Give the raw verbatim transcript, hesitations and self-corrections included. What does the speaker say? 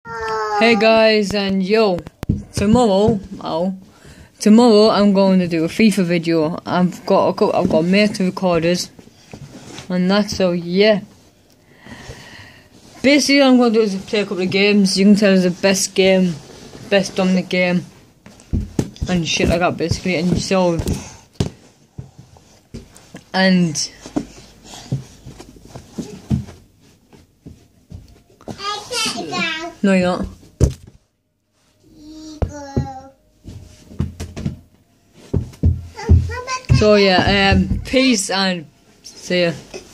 Hey guys, and yo, tomorrow, oh, tomorrow I'm going to do a FIFA video. I've got a couple, I've got mate to record it, and that. So yeah, basically all I'm going to do is play a couple of games. You can tell it's the best game, best dominant game, and shit like that. Basically, and so, and. No, you're not. So yeah, um, peace and see ya.